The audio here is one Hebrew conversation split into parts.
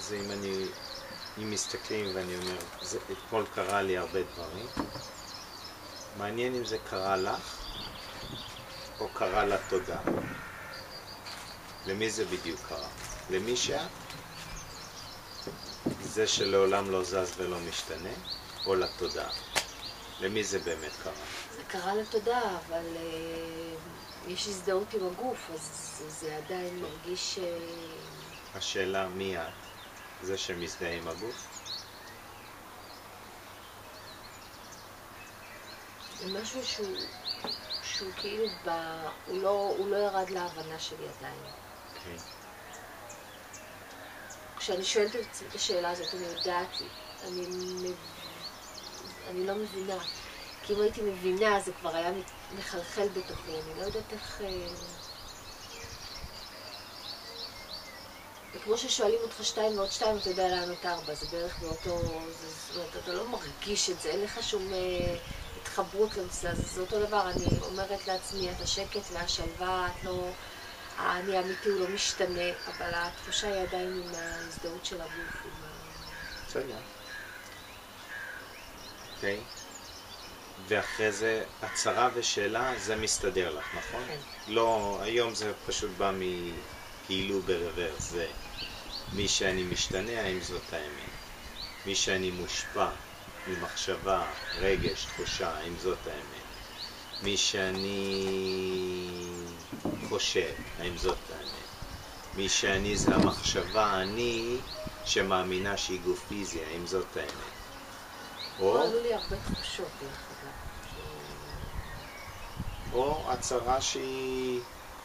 זה אם מסתכלים ואני אומר, אתמול קרה לי הרבה דברים, מעניין אם זה קרה לך או קרה לתודעה. למי זה בדיוק קרה? למי שאת? זה שלעולם לא זז ולא משתנה, או לתודעה? למי זה באמת קרה? זה קרה לתודעה, אבל יש הזדהות עם הגוף, אז זה עדיין מרגיש... השאלה מי את? זה שמזדהה עם הגוף? זה משהו שהוא כאילו הוא לא ירד להבנה שלי עדיין. Okay. כשאני שואלת את השאלה הזאת, אני יודעת, אני לא מבינה. כי אם הייתי מבינה, זה כבר היה מחלחל בתוכי. אני לא יודעת איך... וכמו ששואלים אותך 2 ועוד 2, אתה יודע לענות 4. זה בערך באותו... זאת אומרת, אתה לא מרגיש את זה, אין לך שום התחברות לנושא הזה. זה אותו דבר, אני אומרת לעצמי, את השקט והשלווה, את לא... אני האמיתי הוא לא משתנה, אבל התחושה היא עדיין עם ההזדהות של הגוף. בסדר. אוקיי. ואחרי זה, הצהרה ושאלה, זה מסתדר לך, נכון? כן. לא, היום זה פשוט בא כאילו ברוורס, זה מי שאני משתנה, האם זאת האמת? מי שאני מושפע ממחשבה, רגש, תחושה, האם זאת האמת? מי שאני חושב, האם זאת האמת? מי שאני זה המחשבה, אני שמאמינה שהיא גוף פיזי, האם זאת האמת? או... עלו לי הרבה תחושות, או הצהרה שהיא...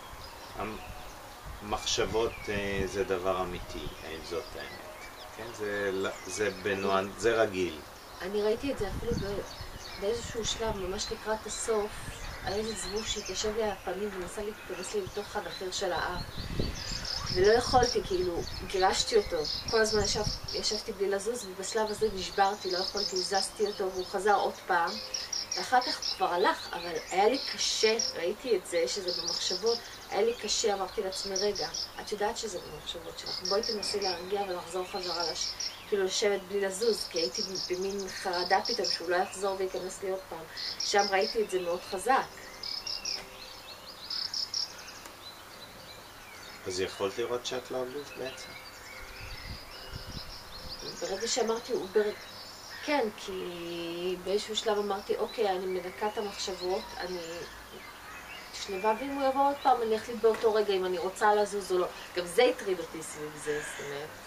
מחשבות זה דבר אמיתי, האם זאת האמת? כן? זה רגיל. אני ראיתי את זה אפילו באיזשהו שלב, ממש לקראת הסוף, היה איזה זבוב שהתיישב לי על הפנים ונסה להתכנס לי לתוך הנחיר של האף. ולא יכולתי, כאילו, גירשתי אותו. כל הזמן ישבתי בלי לזוז, ובשלב הזה נשברתי, לא יכולתי, זזתי אותו, והוא חזר עוד פעם. ואחר כך הוא כבר הלך, אבל היה לי קשה, ראיתי את זה, שזה במחשבות, היה לי קשה, אמרתי לעצמי, רגע, את יודעת שזה במחשבות שלך, בואי תנסי להרגיע ולחזור חזרה, כאילו לשבת בלי לזוז, כי הייתי במין חרדה פתאום שהוא לא יחזור וייכנס לי עוד פעם. שם ראיתי את זה מאוד חזק. אז יכולת לראות שאת לא הגוף בעצם? ברגע שאמרתי, כן, כי באיזשהו שלב אמרתי, אוקיי, אני מנקה את המחשבות, אני שלווה, ואם הוא יבוא עוד פעם, אני אחליט באותו רגע אם אני רוצה לזוז או לא. גם זה הטריד אותי סביב זה, זאת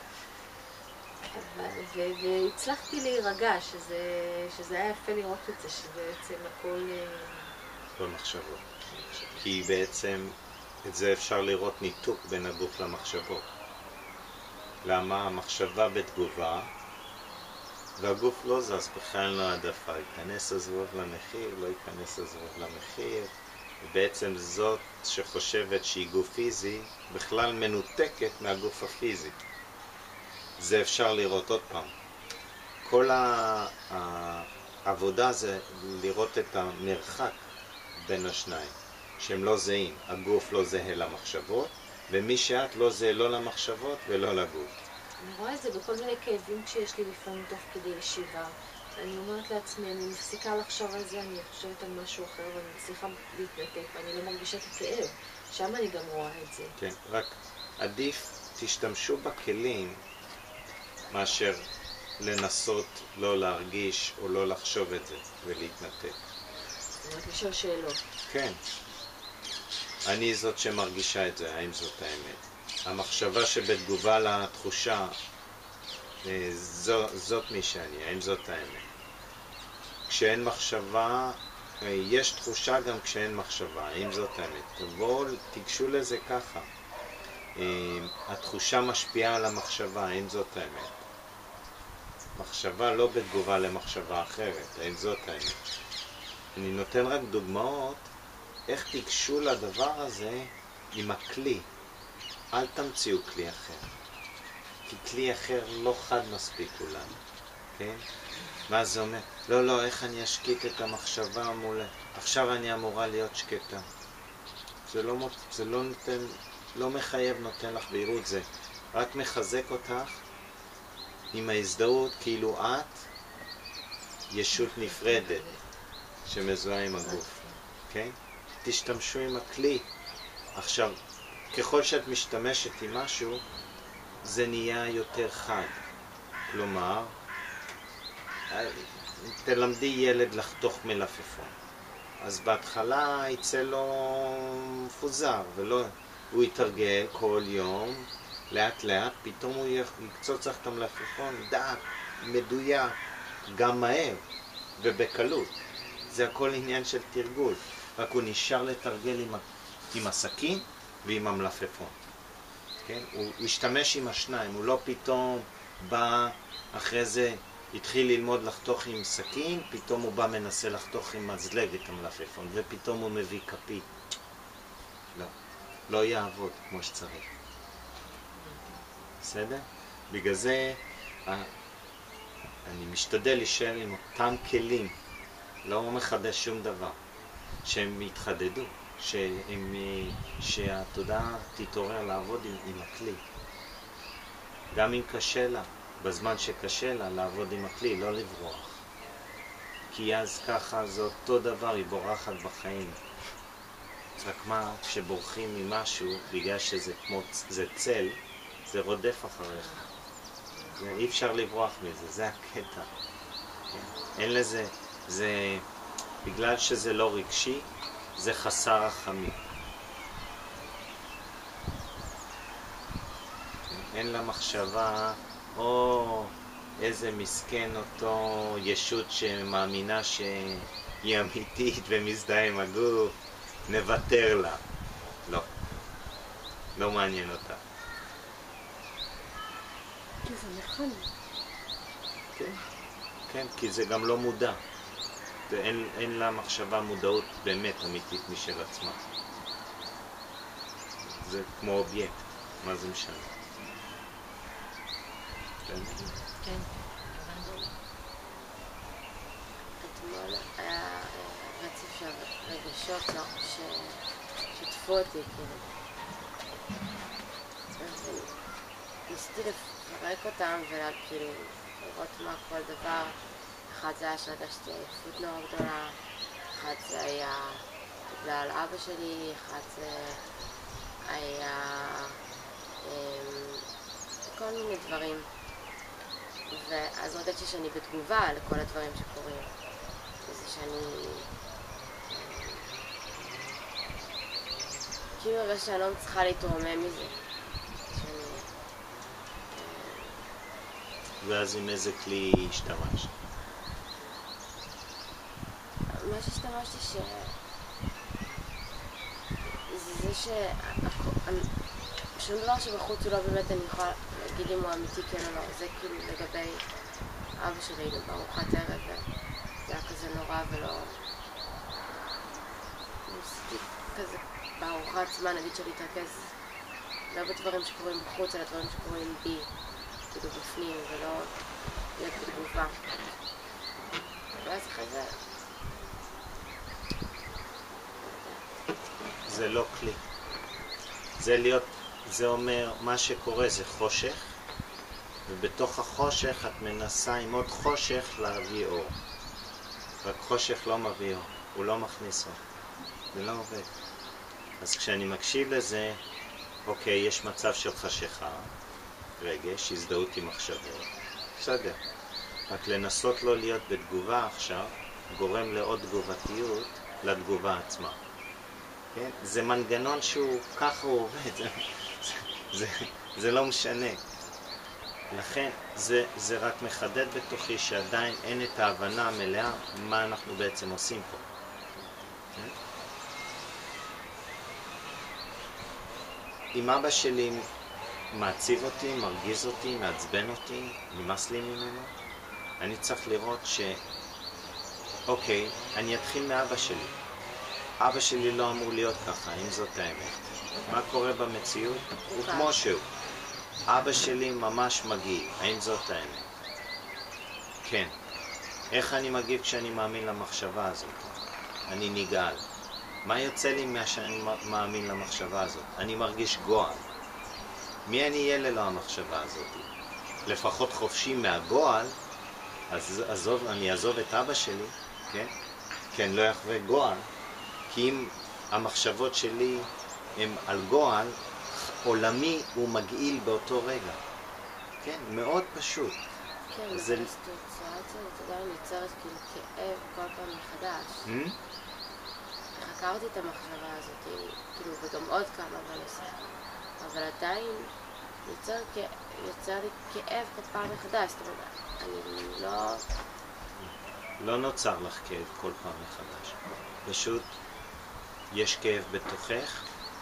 אומרת. והצלחתי להירגע, שזה היה יפה לראות את זה, שבעצם הכל... במחשבות. כי בעצם את זה אפשר לראות ניתוק בין הגוף למחשבות. למה? המחשבה בתגובה, והגוף לא זז, בכלל לא העדפה, ייכנס הזבוב למחיר, לא ייכנס הזבוב למחיר, ובעצם זאת שחושבת שהיא גוף פיזי, בכלל מנותקת מהגוף הפיזי. זה אפשר לראות עוד פעם. כל העבודה זה לראות את המרחק בין השניים, שהם לא זהים. הגוף לא זהה למחשבות, ומי שאת לא זהה לא למחשבות ולא לגוף. אני רואה את זה בכל מיני כאבים שיש לי לפעמים תוך כדי ישיבה. אני אומרת לעצמי, אני מפסיקה לחשוב על זה, אני חושבת על משהו אחר ואני מצליחה להתנתק ואני לא מרגישה את הכאב. שם אני גם רואה את זה. כן, רק עדיף תשתמשו בכלים מאשר לנסות לא להרגיש או לא לחשוב את זה ולהתנתק. רק לשאול שאלות. כן. אני זאת שמרגישה את זה, האם זאת האמת? המחשבה שבתגובה לתחושה, זאת מי שאני, האם זאת האמת? כשאין מחשבה, יש תחושה גם כשאין מחשבה, האם זאת האמת? תבואו, תיגשו לזה ככה. התחושה משפיעה על המחשבה, האם זאת האמת? מחשבה לא בתגובה למחשבה אחרת, האם זאת האמת? אני נותן רק דוגמאות איך תיגשו לדבר הזה עם הכלי. אל תמציאו כלי אחר, כי כלי אחר לא חד מספיק אולי, כן? מה זה אומר? לא, איך אני אשקיט את המחשבה מולה? עכשיו אני אמורה להיות שקטה. זה לא מחייב, נותן לך בהירות, זה רק מחזק אותך עם ההזדהות כאילו את ישות נפרדת שמזוהה עם הגוף. כן? תשתמשו עם הכלי. עכשיו, ככל שאת משתמשת עם משהו, זה נהיה יותר חד. כלומר, תלמדי ילד לחתוך מלפפון. אז בהתחלה יצא לו מפוזר, הוא יתרגל כל יום, לאט לאט, פתאום הוא יקצוץ לך את המלפפון, דק, מדויק, גם מהר ובקלות. זה הכל עניין של תרגול. רק הוא נשאר לתרגל עם הסכין ועם המלפפון. כן? הוא השתמש עם השניים, הוא לא פתאום בא אחרי זה, התחיל ללמוד לחתוך עם סכין, פתאום הוא בא מנסה לחתוך עם מזלג את המלפפון, ופתאום הוא מביא כפית. לא, לא יעבוד כמו שצריך. בסדר? בגלל זה אני משתדל להישאר עם אותם כלים, לא מחדש שום דבר, שהם יתחדדו, שהתודעה תתעורר לעבוד עם הכלי. גם אם קשה לה, בזמן שקשה לה, לעבוד עם הכלי, לא לברוח. כי אז ככה זה אותו דבר, היא בורחת בחיים. רק מה, כשבורחים ממשהו, בגלל שזה זה צל, זה רודף אחריך. אי אפשר לברוח מזה, זה הקטע. אין לזה, זה, בגלל שזה לא רגשי, זה חסר רחמים. אין לה מחשבה, או איזה מסכן אותו ישות שמאמינה שהיא אמיתית ומזדהה עם הגוף, נוותר לה. לא. לא מעניין אותה. כי זה מכני. כן. כן, כי זה גם לא מודע. אין לה מחשבה מודעות באמת אמיתית משל עצמה. זה כמו אובייקט. מה זה משנה? כן. אתמול היה רצף של רגשות ששיתפו אותי, כאילו. ניסיתי לפרק אותם וכאילו לראות מה כל דבר. אחד זה היה שהרגשתי עייפות נורא גדולה, אחד זה היה בגלל אבא שלי, אחד זה היה כל מיני דברים. ואז הרגשתי שאני בתגובה לכל הדברים שקורים. וזה שאני כאילו הרגשתי שאני לא מצליחה להתרומם מזה. ואז עם איזה כלי השתמשת? מה שהשתמשתי זה שום דבר שבחוץ הוא לא באמת אני יכולה להגיד אם הוא אמיתי כן או לא. זה כאילו לגבי אבא שלי בארוחת ערב, זה היה כזה נורא ולא... ניסיתי כזה בארוחה עצמה, נגיד שלי להתרכז לא בדברים שקורים בחוץ, אלא דברים שקורים בי, כאילו בפנים, ולא להיות בתגובה. ואז אחרי זה... זה לא כלי. זה אומר, מה שקורה זה חושך, ובתוך החושך את מנסה עם עוד חושך להביא אור. רק חושך לא מביא אור, הוא לא מכניס אור. זה לא עובד. אז כשאני מקשיב לזה, אוקיי, יש מצב של חשיכה, רגש, הזדהות עם מחשבות. בסדר. רק לנסות לא להיות בתגובה עכשיו, גורם לעוד תגובתיות לתגובה עצמה. כן? זה מנגנון שהוא ככה הוא עובד, זה לא משנה. לכן זה רק מחדד בתוכי שעדיין אין את ההבנה המלאה מה אנחנו בעצם עושים פה. כן? אם אבא שלי מעציב אותי, מרגיז אותי, מעצבן אותי, נמאס לי ממנו, אני צריך לראות אוקיי, אני אתחיל מאבא שלי. אבא שלי לא אמור להיות ככה, אם זאת האמת. מה קורה במציאות? הוא כמו שהוא. אבא שלי ממש מגיב, האם זאת האמת? כן. איך אני מגיב כשאני מאמין למחשבה הזאת? אני נגעל. מה יוצא לי שאני מאמין למחשבה הזאת? אני מרגיש גועל. מי אני אהיה ללא המחשבה הזאת? לפחות חופשי מהגועל, אז אני אעזוב את אבא שלי, כן? כי אני לא אחווה גועל, כי אם המחשבות שלי הם על גועל, עולמי הוא מגעיל באותו רגע. כן, מאוד פשוט. כן, זה... הסיטואציה הזאת עדיין יוצרת כאילו כאב כל פעם מחדש. חקרתי את המחשבה הזאת, כאילו, וגם עוד כמה בנושא, אבל עדיין יוצר לי כאב כל פעם מחדש, זאת אומרת, אני לא... לא נוצר לך כאב כל פעם מחדש. פשוט יש כאב בתוכך,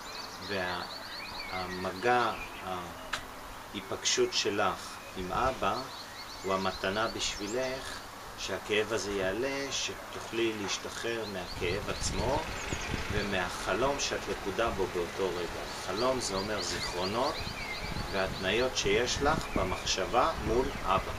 והמגע, ההיפגשות שלך עם אבא, הוא המתנה בשבילך שהכאב הזה יעלה, שתוכלי להשתחרר מהכאב עצמו ומהחלום שאת לקודה בו באותו רגע. חלום זה אומר זיכרונות והתניות שיש לך במחשבה מול אבא.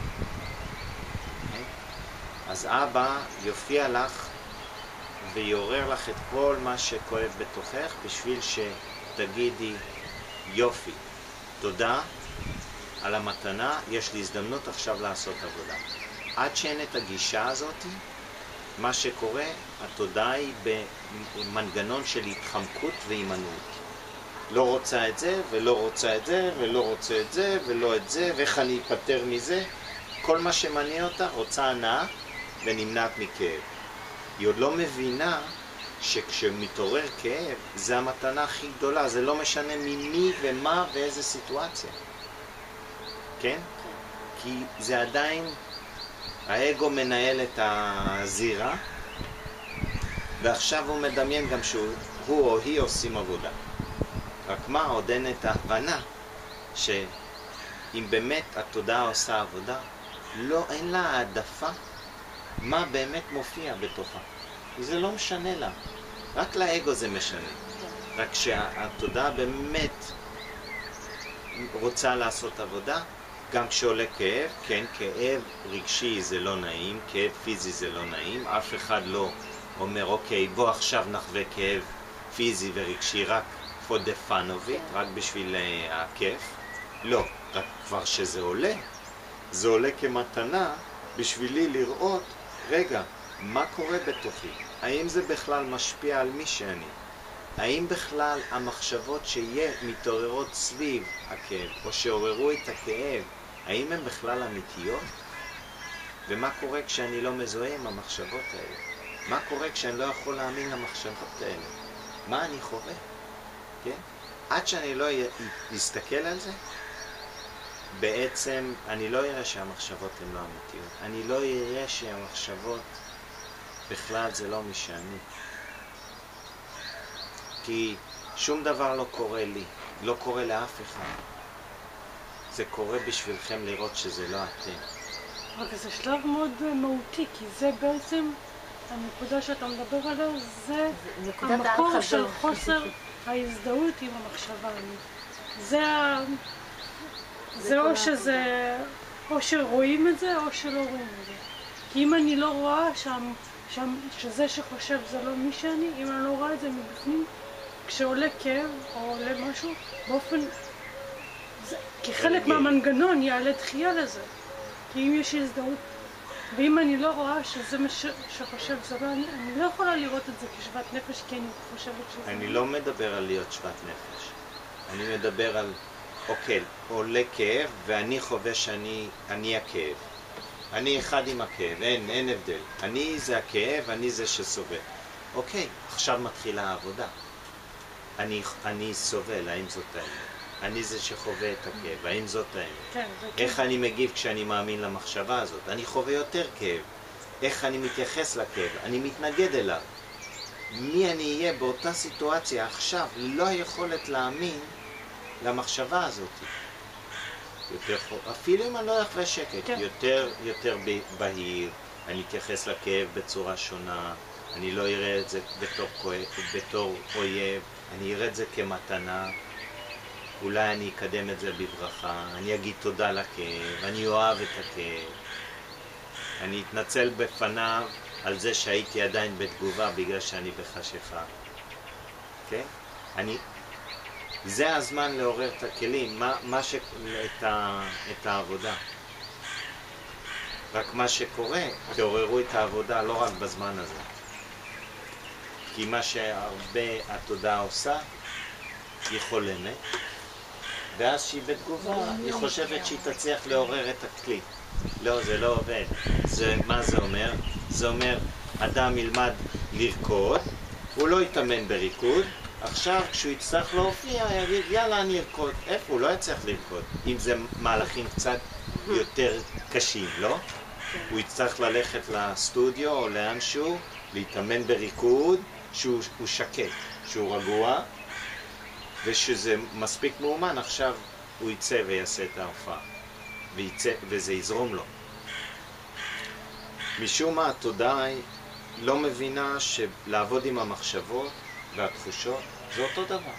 אז אבא יופיע לך ויעורר לך את כל מה שכואב בתוכך בשביל שתגידי יופי, תודה על המתנה, יש לי הזדמנות עכשיו לעשות עבודה. עד שאין את הגישה הזאת, מה שקורה, התודעה היא במנגנון של התחמקות והימנעות. לא רוצה את זה, ולא רוצה את זה, ולא רוצה את זה, ולא את זה, ואיך אני אפטר מזה. כל מה שמניע אותה רוצה הנאה ונמנעת מכאב. היא עוד לא מבינה שכשמתעורר כאב, זה המתנה הכי גדולה, זה לא משנה ממי ומה ואיזה סיטואציה. כן? כי זה עדיין, האגו מנהל את הזירה, ועכשיו הוא מדמיין גם שהוא או היא עושים עבודה. רק מה, עוד אין את ההבנה שאם באמת התודעה עושה עבודה, לא, אין לה העדפה מה באמת מופיע בתוכה. זה לא משנה לה, רק לאגו זה משנה. רק שהתודעה באמת רוצה לעשות עבודה, גם כשעולה כאב, כן, כאב רגשי זה לא נעים, כאב פיזי זה לא נעים, אף אחד לא אומר, אוקיי, בוא עכשיו נחווה כאב פיזי ורגשי רק for the fun of it, רק בשביל הכיף. לא, רק כבר שזה עולה, זה עולה כמתנה בשבילי לראות, רגע, מה קורה בתוכי? האם זה בכלל משפיע על מי שאני? האם בכלל המחשבות מתעוררות סביב הכאב, או שעוררו את הכאב, האם הן בכלל אמיתיות? ומה קורה כשאני לא מזוהה עם המחשבות האלה? מה קורה כשאני לא יכול להאמין למחשבות האלה? מה אני חווה? כן? עד שאני לא אסתכל על זה, בעצם אני לא אראה שהמחשבות הן לא אמיתיות. אני לא אראה שהמחשבות בכלל זה לא מי שאני. כי שום דבר לא קורה לי, לא קורה לאף אחד. זה קורה בשבילכם לראות שזה לא אתם. רק זה שלב מאוד מהותי, כי זה בעצם הנקודה שאתה מדבר עליה, זה המקור של חוסר ההזדהות עם המחשבה. זה או שזה, או שרואים את זה, או שלא רואים את זה. כי אם אני לא רואה שזה שחושב זה לא מי שאני, אם אני לא רואה את זה מבפנים, כשעולה כאב או עולה משהו, באופן... כחלק מהמנגנון יעלה דחייה לזה. כי אם יש הזדהות, ואם אני לא רואה שזה מה שחושב זה לא, אני לא יכולה לראות את זה כשוות נפש, כי אני חושבת שזה... אני לא מדבר על להיות שוות נפש. אני מדבר על, אוקיי, עולה כאב ואני חווה שאני הכאב. אני אחד עם הכאב, אין הבדל. אני זה הכאב, אני זה שסובל. אוקיי, עכשיו מתחילה העבודה. אני סובל, האם זאת האמת? אני זה שחווה את הכאב, האם זאת האמת? כן, איך אני מגיב כשאני מאמין למחשבה הזאת? אני חווה יותר כאב. איך אני מתייחס לכאב? אני מתנגד אליו. מי אני אהיה באותה סיטואציה עכשיו? לא היכולת להאמין למחשבה הזאת. אפילו אם אני לא אחווה שקט, כן. יותר בהיר, אני אתייחס לכאב בצורה שונה, אני לא אראה את זה בתור אויב, אני אראה את זה כמתנה, אולי אני אקדם את זה בברכה, אני אגיד תודה לכאב, אני אוהב את הכאב, אני אתנצל בפניו על זה שהייתי עדיין בתגובה בגלל שאני בחשיכה. כן? זה הזמן לעורר את הכלים, את העבודה. רק מה שקורה, תעוררו את העבודה לא רק בזמן הזה. כי מה שהרבה התודעה עושה, היא חולמת, ואז שהיא בתגובה, היא חושבת שהיא תצליח לעורר את הכלי. לא, זה לא עובד. מה זה אומר? זה אומר, אדם ילמד לרקוד, הוא לא יתאמן בריקוד, עכשיו כשהוא יצטרך להופיע, יגיד, יאללה, אני ארקוד. איפה? הוא לא יצטרך לרקוד. אם זה מהלכים קצת יותר קשים, לא? הוא יצטרך ללכת לסטודיו או לאנשהו, להתאמן בריקוד, שהוא שקט, שהוא רגוע, ושזה מספיק מאומן, עכשיו הוא יצא ויעשה את ההופעה, וזה יזרום לו. משום מה התודעה לא מבינה שלעבוד עם המחשבות והתחושות זה אותו דבר.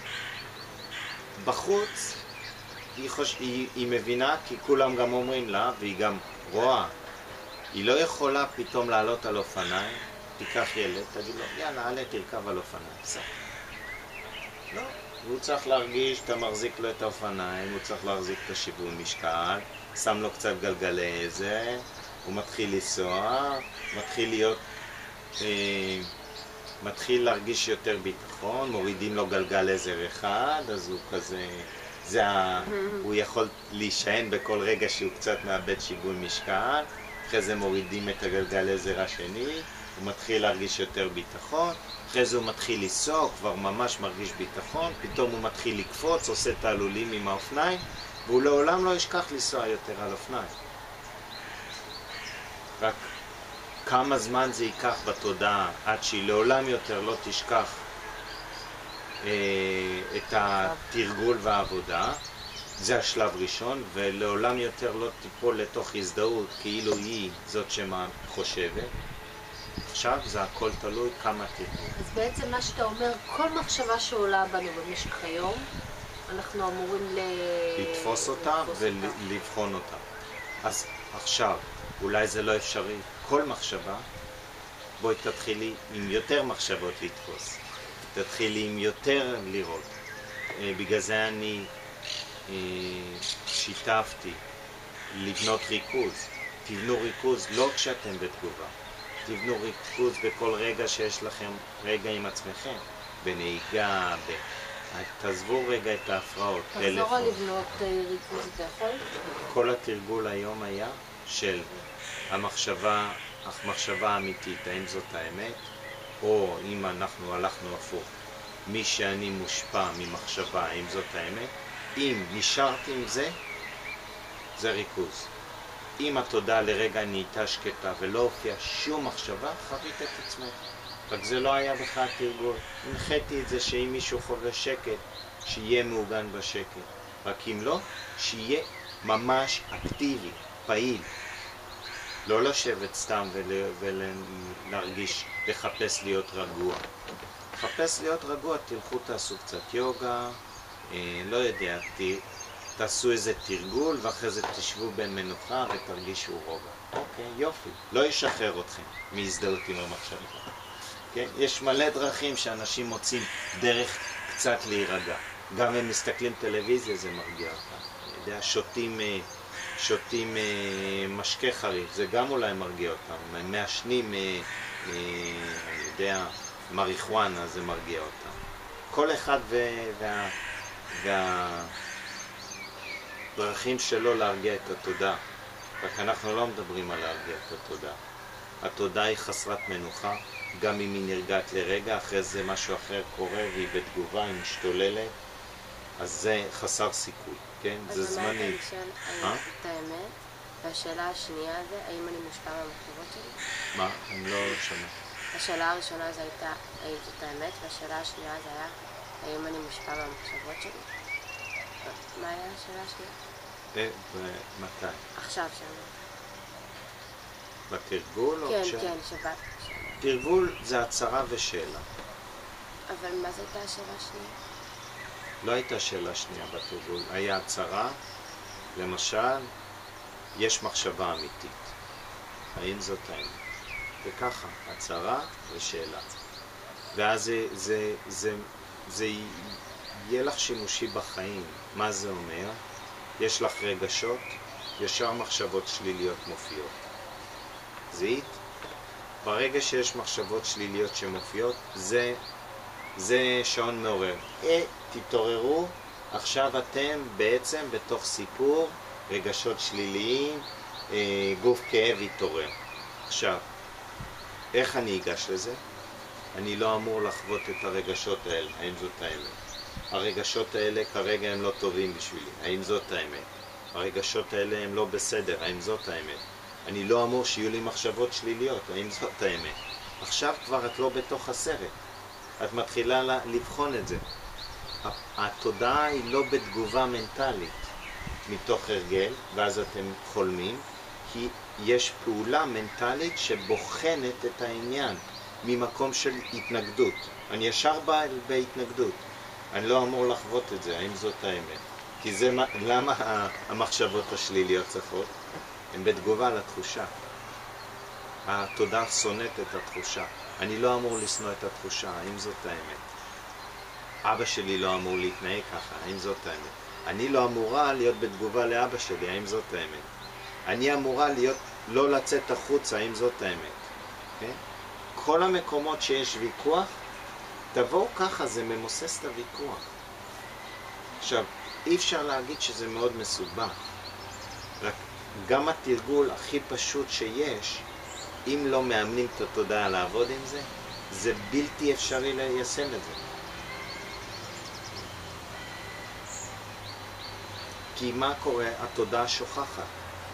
בחוץ היא מבינה, כי כולם גם אומרים לה, והיא גם רואה, היא לא יכולה פתאום לעלות על אופניים, תיקח ילד, תגיד לו, יאללה, עלה תרכב על אופניים. לא, הוא צריך להרגיש, אתה מחזיק לו את האופניים, הוא צריך להחזיק את השיווי משקל, שם לו קצת גלגלי איזה, הוא מתחיל לנסוע, מתחיל להרגיש יותר ביטחון, מורידים לו גלגל עזר אחד, אז הוא כזה, הוא יכול להישען בכל רגע שהוא קצת מאבד שיווי משקל, אחרי זה מורידים את הגלגל עזר השני, הוא מתחיל להרגיש יותר ביטחון, אחרי זה הוא מתחיל לנסוע, הוא כבר ממש מרגיש ביטחון, פתאום הוא מתחיל לקפוץ, עושה תעלולים עם האופניים, והוא לעולם לא ישכח לנסוע יותר על אופניים. רק כמה זמן זה ייקח בתודעה עד שהיא לעולם יותר לא תשכח את התרגול והעבודה, זה השלב ראשון, ולעולם יותר לא תיפול לתוך הזדהות כאילו היא זאת שמה חושבת. עכשיו זה הכל תלוי כמה תרגול. אז בעצם מה שאתה אומר, כל מחשבה שעולה בנו במשך היום, אנחנו אמורים לתפוס אותה ולבחון אותה. אז עכשיו, אולי זה לא אפשרי, כל מחשבה, בואי תתחילי עם יותר מחשבות לתפוס. תתחילי עם יותר לראות. בגלל זה אני שיתפתי לבנות ריכוז. תבנו ריכוז לא כשאתם בתגובה. תבנו ריכוז בכל רגע שיש לכם רגע עם עצמכם. בנהיגה, תעזבו רגע את ההפרעות. תחזור על לבנות ריכוז, אתה יכול? כל התרגול היום היה של המחשבה האמיתית, האם זאת האמת, או אם אנחנו הלכנו הפוך, מי שאני מושפע ממחשבה, האם זאת האמת, אם נשארתי עם זה, זה ריכוז. אם התודעה לרגע נהייתה שקטה ולא הופיעה שום מחשבה, חווית את עצמך. רק זה לא היה בכלל תרגול. הנחיתי את זה שאם מישהו חווה שקט, שיהיה מעוגן בשקט. רק אם לא, שיהיה ממש אקטיבי, פעיל. לא לשבת סתם ולהרגיש, לחפש להיות רגוע. לחפש להיות רגוע, תלכו תעשו קצת יוגה, לא יודע, תעשו איזה תרגול ואחרי זה תשבו בין מנוחה ותרגישו רוגע. אוקיי, יופי. לא ישחרר אתכם מהזדהות עם המחשבה. כן? יש מלא דרכים שאנשים מוצאים דרך קצת להירגע. גם הם מסתכלים טלוויזיה, זה מרגיע אותם. אני יודע, שותים משקה חריף, זה גם אולי מרגיע אותם. הם מעשנים, אני יודע, מריחואנה, זה מרגיע אותם. כל אחד והדרכים שלו להרגיע את התודעה. רק אנחנו לא מדברים על להרגיע את התודעה. התודעה היא חסרת מנוחה, גם אם היא נרגעת לרגע, אחרי זה משהו אחר קורה והיא בתגובה, היא משתוללת, אז זה חסר סיכוי, כן? זה זמני. אז אמרת את האמת, והשאלה השנייה זה, האם אני מושפע מהמחשבות שלי? מה? אני לא שומע. השאלה הראשונה זה הייתה, האם זאת האמת, והשאלה השנייה זה היה, האם אני מושפע מהמחשבות שלי? מה היה השאלה השנייה? ומתי? עכשיו שאלה. בתרגול או כן, כן, שבת. תרגול זה הצהרה ושאלה. אבל מה זאת הייתה השאלה השנייה? לא הייתה שאלה שנייה בתרגול. היה הצהרה, למשל, יש מחשבה אמיתית. האם זאת האמת? וככה, הצהרה ושאלה. ואז זה יהיה לך שימושי בחיים. מה זה אומר? יש לך רגשות, ישר מחשבות שליליות מופיעות. זיהית? ברגע שיש מחשבות שליליות שמופיעות, זה שעון מעורר. תתעוררו, עכשיו אתם בעצם בתוך סיפור, רגשות שליליים, גוף כאב יתעורר. עכשיו, איך אני אגש לזה? אני לא אמור לחוות את הרגשות האלה, האם זאת האמת? הרגשות האלה כרגע הם לא טובים בשבילי, האם זאת האמת? הרגשות האלה הם לא בסדר, האם זאת האמת? אני לא אמור שיהיו לי מחשבות שליליות, האם זאת האמת? עכשיו כבר את לא בתוך הסרט, את מתחילה לבחון את זה. התודעה היא לא בתגובה מנטלית מתוך הרגל, ואז אתם חולמים, כי יש פעולה מנטלית שבוחנת את העניין ממקום של התנגדות. אני ישר בא בהתנגדות, אני לא אמור לחוות את זה, האם זאת האמת? כי זה למה המחשבות השליליות צפות? הן בתגובה לתחושה. התודעה שונאת את התחושה. אני לא אמור לשנוא את התחושה, האם זאת האמת? אבא שלי לא אמור להתנהג ככה, האם זאת האמת? אני לא אמורה להיות בתגובה לאבא שלי, האם זאת האמת? אני אמורה לא לצאת החוצה, האם זאת האמת? Okay? כל המקומות שיש ויכוח, תבואו ככה, זה ממוסס את הוויכוח. עכשיו, אי אפשר להגיד שזה מאוד מסובך. רק גם התרגול הכי פשוט שיש, אם לא מאמנים את התודעה לעבוד עם זה, זה בלתי אפשרי ליישם את זה. כי מה קורה? התודעה שוכחת.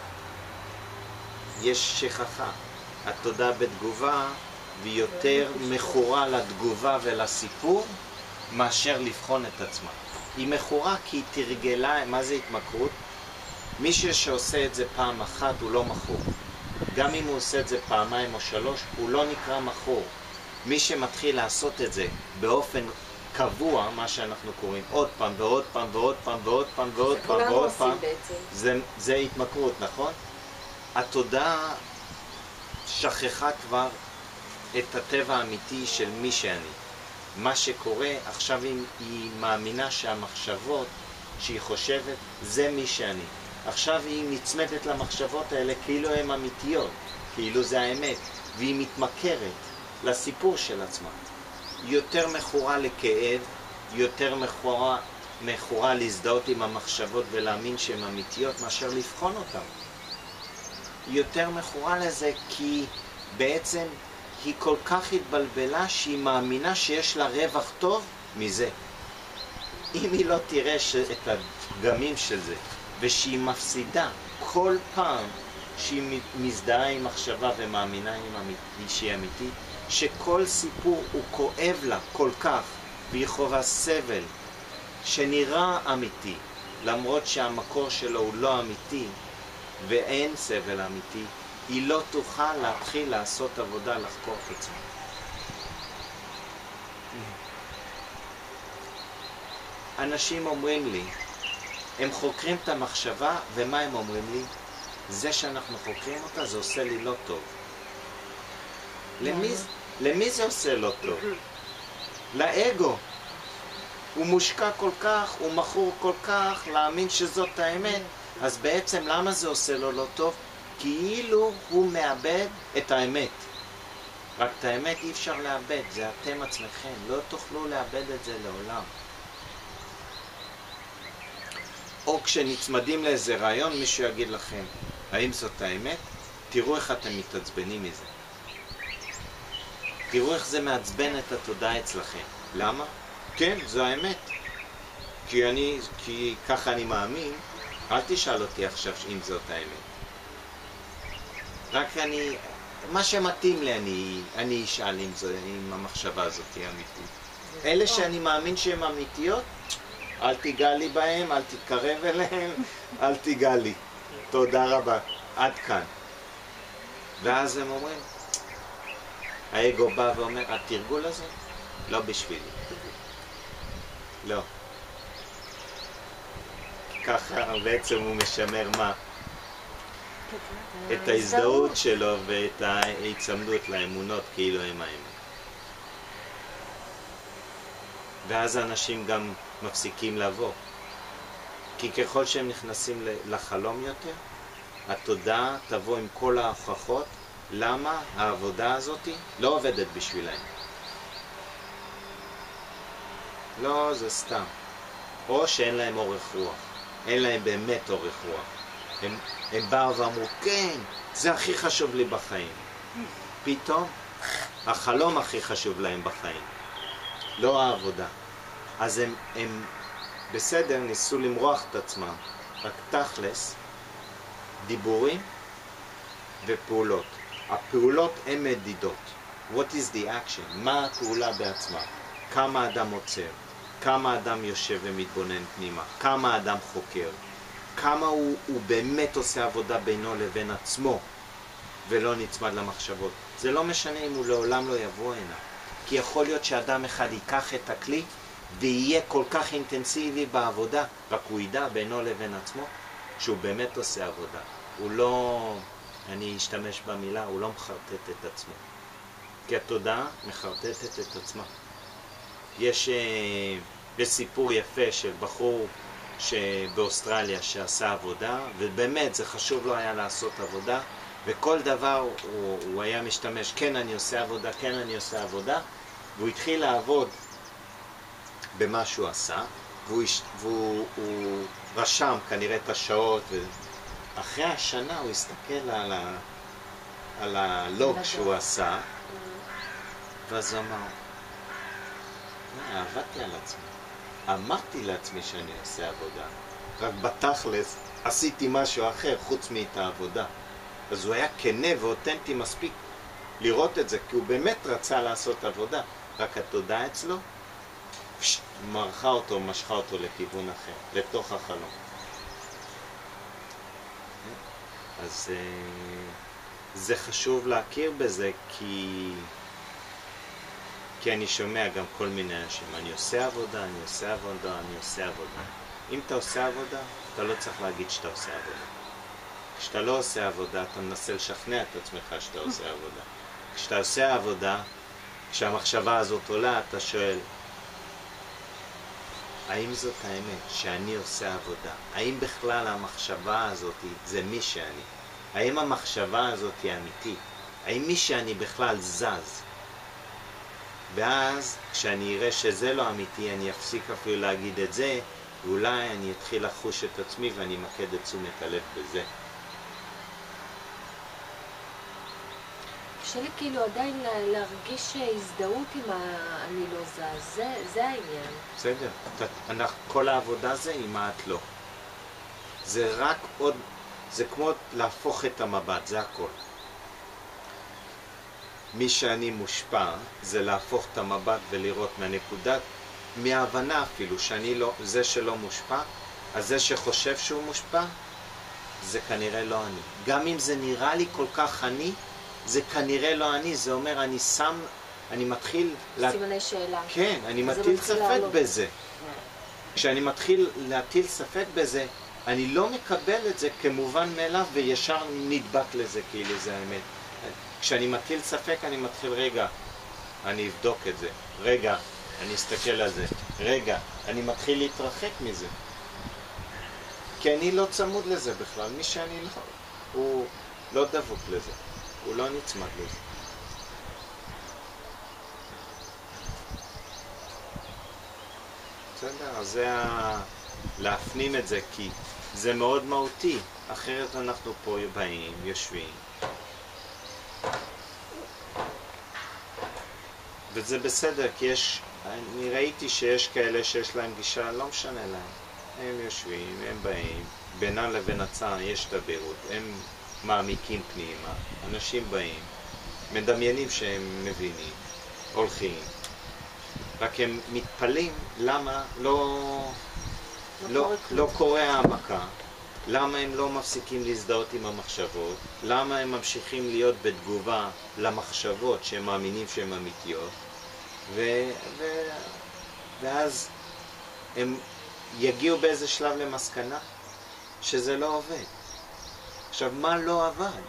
יש שכחה. התודעה בתגובה, והיא יותר מכורה לתגובה ולסיפור, מאשר לבחון את עצמה. היא מכורה כי היא תרגלה, מה זה התמכרות? מי שעושה את זה פעם אחת הוא לא מכור. גם אם הוא עושה את זה פעמיים או שלוש, הוא לא נקרא מכור. מי שמתחיל לעשות את זה באופן קבוע, מה שאנחנו קוראים, עוד פעם ועוד פעם ועוד פעם ועוד פעם ועוד פעם ועוד פעם, זה התמכרות, נכון? התודעה שכחה כבר את הטבע האמיתי של מי שאני. מה שקורה, עכשיו היא מאמינה שהמחשבות שהיא חושבת, זה מי שאני. עכשיו היא נצמדת למחשבות האלה כאילו הן אמיתיות, כאילו זה האמת, והיא מתמכרת לסיפור של עצמה. היא יותר מכורה לכאב, יותר מכורה להזדהות עם המחשבות ולהאמין שהן אמיתיות מאשר לבחון אותן. היא יותר מכורה לזה כי בעצם היא כל כך התבלבלה שהיא מאמינה שיש לה רווח טוב מזה. אם היא לא תראה את הפגמים של זה ושהיא מפסידה כל פעם שהיא מזדהה עם מחשבה ומאמינה שהיא אמיתית, שכל סיפור הוא כואב לה כל כך והיא חווה סבל שנראה אמיתי למרות שהמקור שלו הוא לא אמיתי ואין סבל אמיתי, היא לא תוכל להתחיל לעשות עבודה לחקור את עצמה. אנשים אומרים לי, הם חוקרים את המחשבה, ומה הם אומרים לי? זה שאנחנו חוקרים אותה, זה עושה לי לא טוב. למי זה עושה לא טוב? לאגו. הוא מושקע כל כך, הוא מכור כל כך, להאמין שזאת האמת. אז בעצם למה זה עושה לו לא טוב? כאילו הוא מאבד את האמת. רק את האמת אי אפשר לאבד, זה אתם עצמכם, לא תוכלו לאבד את זה לעולם. או כשנצמדים לאיזה רעיון, מישהו יגיד לכם, האם זאת האמת? תראו איך אתם מתעצבנים מזה. תראו איך זה מעצבן את התודעה אצלכם. למה? כן, זו האמת. כי ככה אני מאמין, אל תשאל אותי עכשיו אם זאת האמת. רק מה שמתאים לי אני אשאל אם המחשבה הזאת היא אמיתית. אלה שאני מאמין שהן אמיתיות, אל תיגע לי בהם, אל תתקרב אליהם, אל תיגע לי. תודה רבה, עד כאן. ואז הם אומרים, האגו בא ואומר, התרגול הזה לא בשבילי. לא. ככה בעצם הוא משמר מה? את ההזדהות שלו ואת ההצמדות לאמונות כאילו הם האמת. ואז אנשים גם מפסיקים לבוא. כי ככל שהם נכנסים לחלום יותר, התודעה תבוא עם כל ההוכחות למה העבודה הזאת לא עובדת בשבילהם. לא, זה סתם. או שאין להם אורך רוח. אין להם באמת אורך רוח. הם באו ואמרו, כן, זה הכי חשוב לי בחיים. פתאום, החלום הכי חשוב להם בחיים. לא העבודה. אז הם בסדר, ניסו למרוח את עצמם. רק תכלס, דיבורים ופעולות. הפעולות הן מדידות. What is the action? מה הפעולה בעצמה? כמה אדם עוצר? כמה אדם יושב ומתבונן פנימה? כמה אדם חוקר? כמה הוא באמת עושה עבודה בינו לבין עצמו ולא נצמד למחשבות? זה לא משנה אם הוא לעולם לא יבוא הנה. כי יכול להיות שאדם אחד ייקח את הכלי ויהיה כל כך אינטנסיבי בעבודה, רק הוא ידע בינו לבין עצמו שהוא באמת עושה עבודה. הוא לא, אני אשתמש במילה, הוא לא מחרטט את עצמו. כי התודעה מחרטטת את עצמה. יש סיפור יפה של בחור באוסטרליה שעשה עבודה, ובאמת זה חשוב לו היה לעשות עבודה, וכל דבר הוא היה משתמש, כן אני עושה עבודה, כן אני עושה עבודה, והוא התחיל לעבוד במה שהוא עשה, והוא רשם כנראה את השעות, ואחרי השנה הוא הסתכל על הלוג שהוא עשה, ואז הוא אמר, עבדתי על עצמי, אמרתי לעצמי שאני עושה עבודה, רק בתכלס עשיתי משהו אחר חוץ מאת העבודה. אז הוא היה כנה ואותנטי מספיק לראות את זה, כי הוא באמת רצה לעשות עבודה, רק התודעה אצלו מרחה אותו, משכה אותו לכיוון אחר, לתוך החלום. אז זה חשוב להכיר בזה, כי אני שומע גם כל מיני אנשים, אני עושה עבודה, אני עושה עבודה, אני עושה עבודה. אם אתה עושה עבודה, אתה לא צריך להגיד שאתה עושה עבודה. כשאתה לא עושה עבודה, אתה מנסה לשכנע את עצמך שאתה עושה עבודה. כשאתה עושה עבודה, כשהמחשבה הזאת עולה, אתה שואל, האם זאת האמת שאני עושה עבודה? האם בכלל המחשבה הזאת זה מי שאני? האם המחשבה הזאת היא אמיתית? האם מי שאני בכלל זז? ואז כשאני אראה שזה לא אמיתי, אני אפסיק אפילו להגיד את זה, ואולי אני אתחיל לחוש את עצמי ואני אמקד את תשומת הלב בזה. קשה לי כאילו עדיין להרגיש הזדהות עם אני לא זז, זה העניין. בסדר, כל העבודה זה עם את לא. זה רק עוד, זה כמו להפוך את המבט, זה הכל. מי שאני מושפע זה להפוך את המבט ולראות מהנקודת, מההבנה אפילו שאני לא, זה שלא מושפע, אז זה שחושב שהוא מושפע, זה כנראה לא אני. גם אם זה נראה לי כל כך אני, זה כנראה לא אני, זה אומר אני מתחיל... סימני שאלה. כן, אני מטיל ספק בזה. כשאני מתחיל להטיל ספק בזה, אני לא מקבל את זה כמובן מאליו וישר נדבק לזה כאילו זה האמת. כשאני מטיל ספק אני מתחיל, רגע, אני אבדוק את זה, רגע, אני אסתכל על זה, רגע, אני מתחיל להתרחק מזה. כי אני לא צמוד לזה בכלל, מי שאני לא, הוא לא דבוק לזה, הוא לא נצמד לזה. בסדר, אז זה להפנים את זה, כי זה מאוד מהותי, אחרת אנחנו פה באים, יושבים. וזה בסדר, כי אני ראיתי שיש כאלה שיש להם גישה, לא משנה להם. הם יושבים, הם באים, בינם לבין עצמם יש תדירות, הם מעמיקים פנימה, אנשים באים, מדמיינים שהם מבינים, הולכים, רק הם מתפלים למה לא קורה העמקה, למה הם לא מפסיקים להזדהות עם המחשבות, למה הם ממשיכים להיות בתגובה למחשבות שהם מאמינים שהן אמיתיות, ואז הם יגיעו באיזה שלב למסקנה שזה לא עובד. עכשיו, מה לא עבד?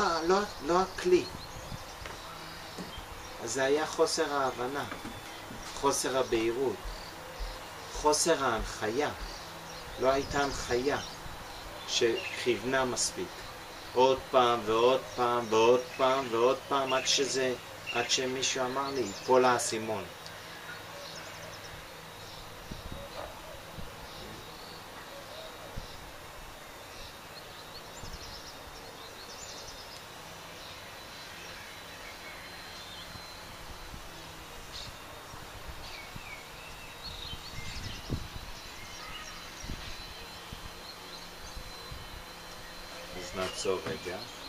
לא הכלי. אז זה היה חוסר ההבנה. חוסר הבהירות, חוסר ההנחיה. לא הייתה הנחיה שכיוונה מספיק. עוד פעם ועוד פעם ועוד פעם ועוד פעם עד שמישהו אמר לי, ייפול האסימון. אז נעצור רגע.